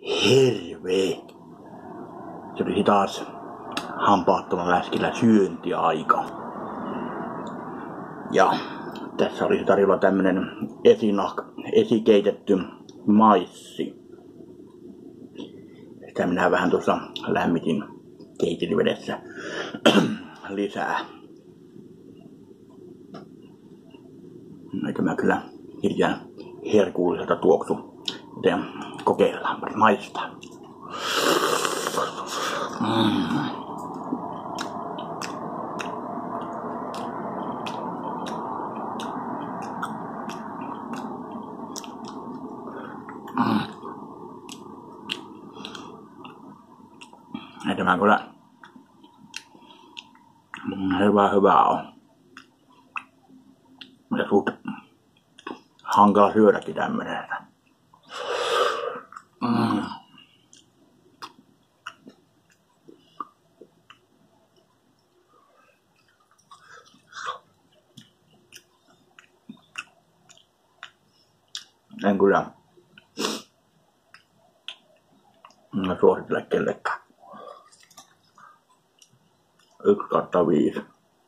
hirveet. Se oli taas hampaattoman läskillä syöntiaika. Ja tässä olisi tarjolla tämmönen esikeitetty maissi. Sitä minä vähän tuossa lämmitin keitelivedessä lisää. Tämä kyllä hirveän herkulliselta tuoksu. Joten kokeillaan, maistaa. Ja tämä kyllä hyvä on. Ja suht hankala syödäkin tämmöisestä. En kyllä suosittele kellekään. 1/5.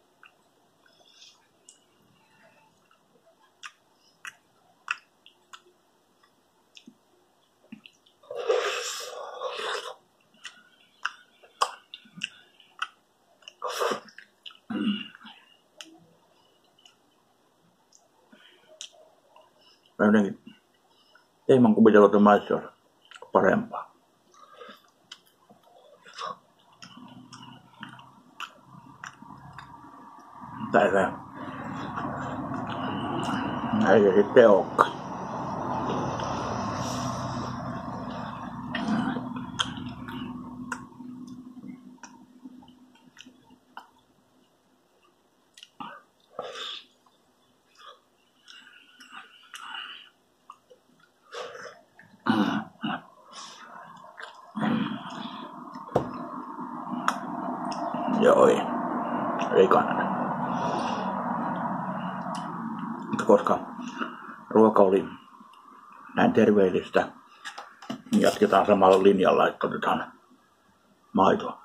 Mä jotenkin ilman kuvitella, että maissi olisi parempaa. Tässä ei se sitten olekaan. Joo, ei kannata. Mutta koska ruoka oli näin terveellistä, niin jatketaan samalla linjalla, että otetaan maitoa.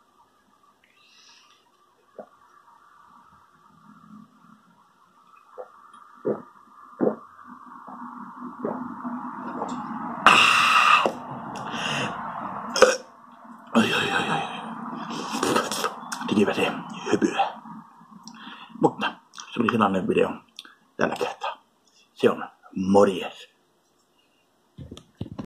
Digiväseen hypyä. Mutta se oli sellainen video tällä kertaa. Se on morjes.